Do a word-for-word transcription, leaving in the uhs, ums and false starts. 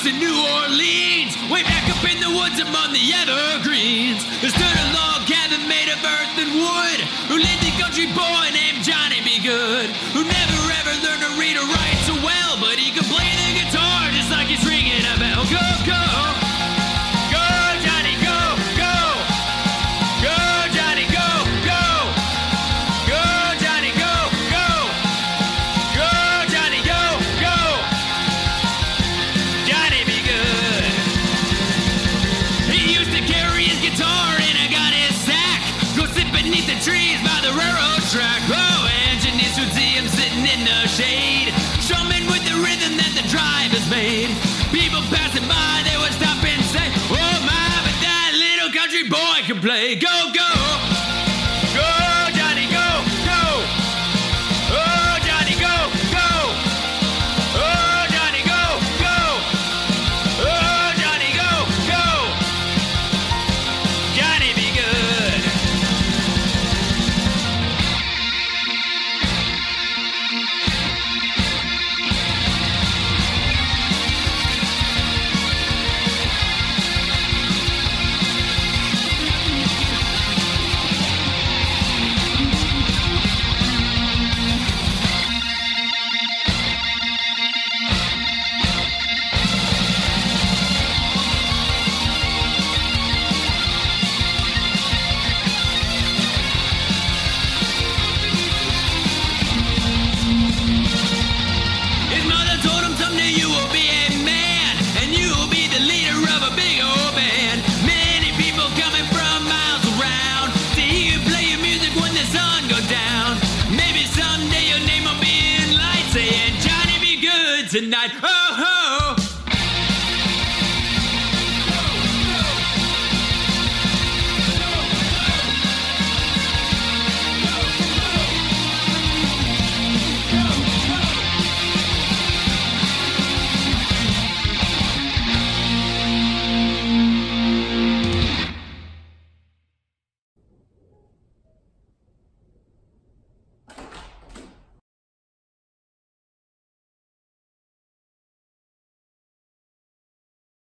in New Orleans, way back up in the woods among the evergreens. There stood a log cabin made of earth and wood, who lived a country boy named Johnny B. Goode, who never ever learned to read or write so well, but he could play the guitar just like he's ringing a bell. Go, go, go, Johnny, go, go, go, Johnny, go, go, go, Johnny, go, go, go, Johnny, go, go, Johnny B. Goode. He used to carry his guitar in a got his sack, go sit beneath the trees by the railroad track. Oh, engineers would see him sitting in the shade, strumming with the rhythm that the drive has made. People passing by, they would stop and say, oh my, but that little country boy can play. Go, go, go, Johnny, go, go, oh, Johnny, go, go, oh, Johnny, go, go, oh, Johnny, go, go, Johnny B. Goode. His mother told him someday you will be a man, and you will be the leader of a big old band. Many people coming from miles around to hear you play your music when the sun goes down. Maybe someday your name will be in lights saying Johnny B. Goode tonight. Oh,